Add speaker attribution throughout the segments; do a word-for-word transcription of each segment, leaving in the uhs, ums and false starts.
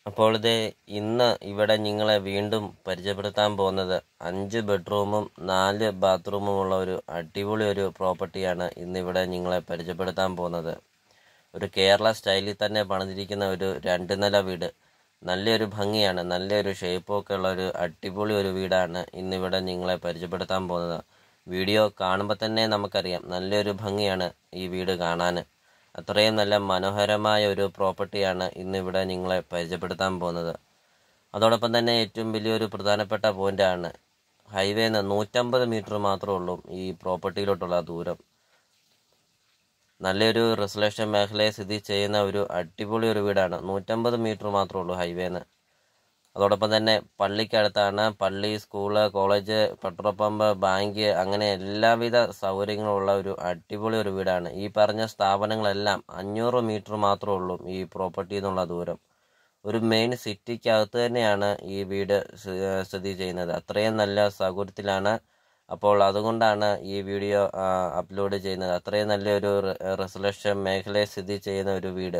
Speaker 1: അപ്പോൾ ഇത് ഇന്ന് ഇവിടെ നിങ്ങളെ വീണ്ടും പരിചയപ്പെടുത്താൻ പോകുന്നത് അഞ്ച് ബെഡ്റൂമും നാല് ബാത്റൂമുമുള്ള ഒരു അടിപൊളി ഒരു പ്രോപ്പർട്ടിയാണ് ഇന്നിവിടെ നിങ്ങളെ പരിചയപ്പെടുത്താൻ പോകുന്നത്. ഒരു കേരള സ്റ്റൈലിൽ തന്നെ പണിതിരിക്കുന്ന ഒരു രണ്ട് നില വീട്. നല്ലൊരു ഭംഗിയാണ്, നല്ലൊരു ഷേപ്പൊക്കെ ഉള്ള ഒരു അടിപൊളി ഒരു വീടാണ് ഇന്നിവിടെ നിങ്ങളെ പരിചയപ്പെടുത്താൻ പോകുന്നത്. വീഡിയോ കാണുമ്പോൾ തന്നെ നമുക്കറിയാം നല്ലൊരു ഭംഗിയാണ് ഈ വീട് കാണാൻ. അത്രയും നല്ല മനോഹരമായ ഒരു പ്രോപ്പർട്ടിയാണ് ഇന്നിവിടെ നിങ്ങളെ പരിചയപ്പെടുത്താൻ പോകുന്നത്. അതോടൊപ്പം തന്നെ ഏറ്റവും വലിയൊരു പ്രധാനപ്പെട്ട പോയിൻ്റാണ് ഹൈവേന്ന് നൂറ്റമ്പത് മീറ്റർ മാത്രമേ ഉള്ളൂ ഈ പ്രോപ്പർട്ടിയിലോട്ടുള്ള ദൂരം. നല്ലൊരു റെസിഡൻഷ്യൽ മേഖലയെ സ്ഥിതി ചെയ്യുന്ന ഒരു അടിപൊളി ഒരു വീടാണ്. നൂറ്റമ്പത് മീറ്റർ മാത്രമേ ഉള്ളൂ ഹൈവേന്ന്. അതോടൊപ്പം തന്നെ പള്ളിക്കടുത്താണ്. പള്ളി, school, college, petrol pump, bank, അങ്ങനെ എല്ലാവിധ സൗകര്യങ്ങളുള്ള ഒരു അടിപൊളി ഒരു വീടാണ്. ഈ പറഞ്ഞ സ്ഥാപനങ്ങളെല്ലാം അഞ്ഞൂറ് മീറ്റർ മാത്രമേ ഉള്ളൂ ഈ പ്രോപ്പർട്ടിയിൽ നിന്നുള്ള ദൂരം. ഒരു മെയിൻ സിറ്റിക്കകത്ത് തന്നെയാണ് ഈ വീട് സ്ഥിതി ചെയ്യുന്നത്. അത്രയും നല്ല സൗകര്യത്തിലാണ്. അപ്പോൾ അതുകൊണ്ടാണ് ഈ വീഡിയോ അപ്ലോഡ് ചെയ്യുന്നത്. അത്രയും നല്ലൊരു റെസിഡൻഷ്യൽ മേഖലയെ സ്ഥിതി ചെയ്യുന്ന ഒരു വീട്.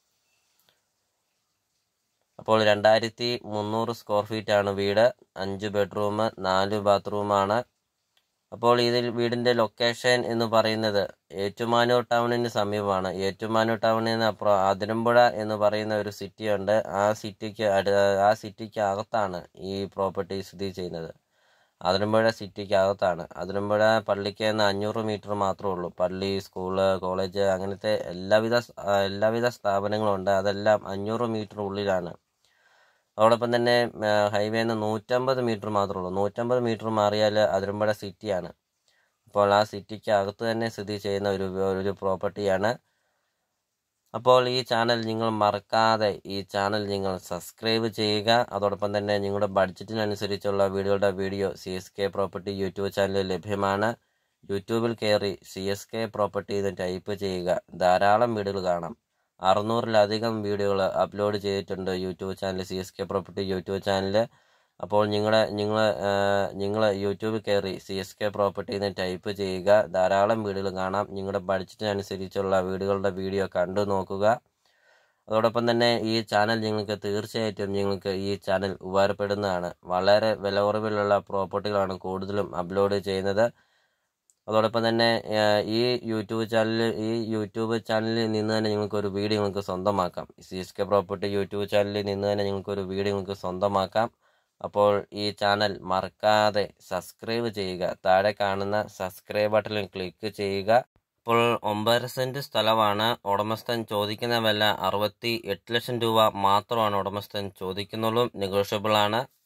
Speaker 1: അപ്പോൾ രണ്ടായിരത്തി മുന്നൂറ് സ്ക്വയർ ഫീറ്റ് ആണ് വീട്. അഞ്ച് ബെഡ്റൂം, നാല് ബാത്റൂമാണ്. അപ്പോൾ ഇതിൽ വീടിൻ്റെ ലൊക്കേഷൻ എന്ന് പറയുന്നത് ഏറ്റുമാനൂർ ടൗണിന് സമീപമാണ്. ഏറ്റുമാനൂർ ടൗണിൽ നിന്ന് അപ്പുറം അതിരമ്പുഴ എന്ന് പറയുന്ന ഒരു സിറ്റി ഉണ്ട്. ആ സിറ്റിക്ക് അടു ആ സിറ്റിക്ക് അകത്താണ് ഈ പ്രോപ്പർട്ടി സ്ഥിതി ചെയ്യുന്നത്. അതിരമ്പുഴ സിറ്റിക്ക് അകത്താണ്. അതിരമ്പുഴ പള്ളിക്ക് നിന്ന് അഞ്ഞൂറ് മീറ്റർ മാത്രമേ ഉള്ളൂ. പള്ളി, സ്കൂള്, കോളേജ്, അങ്ങനത്തെ എല്ലാവിധ എല്ലാവിധ സ്ഥാപനങ്ങളുണ്ട്. അതെല്ലാം അഞ്ഞൂറ് മീറ്റർ ഉള്ളിലാണ്. അതോടൊപ്പം തന്നെ ഹൈവേന്ന് നൂറ്റമ്പത് മീറ്റർ മാത്രമേ ഉള്ളൂ. നൂറ്റമ്പത് മീറ്റർ മാറിയാൽ അതിരമ്പുഴ സിറ്റിയാണ്. അപ്പോൾ ആ സിറ്റിക്ക് അകത്ത് തന്നെ സ്ഥിതി ചെയ്യുന്ന ഒരു ഒരു പ്രോപ്പർട്ടിയാണ്. അപ്പോൾ ഈ ചാനൽ നിങ്ങൾ മറക്കാതെ ഈ ചാനൽ നിങ്ങൾ സബ്സ്ക്രൈബ് ചെയ്യുക. അതോടൊപ്പം തന്നെ നിങ്ങളുടെ ബഡ്ജറ്റിനനുസരിച്ചുള്ള വീടുകളുടെ video C S K property YouTube ചാനലിൽ ലഭ്യമാണ്. യൂട്യൂബിൽ കയറി സി എസ് കെ പ്രോപ്പർട്ടി എന്ന് ടൈപ്പ് ചെയ്യുക. ധാരാളം വീടുകൾ കാണാം. അറുന്നൂറിലധികം വീഡിയോകൾ അപ്ലോഡ് ചെയ്തിട്ടുണ്ട് YouTube channel, C S K property YouTube channel. അപ്പോൾ നിങ്ങൾ നിങ്ങൾ നിങ്ങൾ യൂട്യൂബിൽ കയറി സി എസ് കെ പ്രോപ്പർട്ടി എന്ന് ടൈപ്പ് ചെയ്യുക. ധാരാളം വീടുകൾ കാണാം. നിങ്ങളുടെ ബഡ്ജറ്റിനനുസരിച്ചുള്ള വീടുകളുടെ വീഡിയോ കണ്ടു നോക്കുക. അതോടൊപ്പം തന്നെ ഈ ചാനൽ നിങ്ങൾക്ക് തീർച്ചയായിട്ടും നിങ്ങൾക്ക് ഈ ചാനൽ ഉപകാരപ്പെടുന്നതാണ്. വളരെ വില കുറവിലുള്ള പ്രോപ്പർട്ടികളാണ് കൂടുതലും അപ്ലോഡ് ചെയ്യുന്നത്. അതോടൊപ്പം തന്നെ ഈ യൂട്യൂബ് ചാനലിൽ ഈ യൂട്യൂബ് ചാനലിൽ നിന്ന് തന്നെ നിങ്ങൾക്കൊരു വീഡിയോ നിങ്ങൾക്ക് സ്വന്തമാക്കാം. C S K property YouTube ചാനലിൽ നിന്ന് തന്നെ നിങ്ങൾക്കൊരു വീഡിയോ നിങ്ങൾക്ക് സ്വന്തമാക്കാം. അപ്പോൾ ഈ ചാനൽ മറക്കാതെ സബ്സ്ക്രൈബ് ചെയ്യുക. താഴെ കാണുന്ന സബ്സ്ക്രൈബ് ബട്ടണിൽ ക്ലിക്ക് ചെയ്യുക. ഇപ്പോൾ ഒമ്പതര സെൻറ്റ് സ്ഥലമാണ്. ഉടമസ്ഥൻ ചോദിക്കുന്ന വില അറുപത്തി എട്ട് ലക്ഷം രൂപ മാത്രമാണ് ഉടമസ്ഥൻ ചോദിക്കുന്നുള്ളൂ. നെഗോഷ്യബിൾ ആണ്.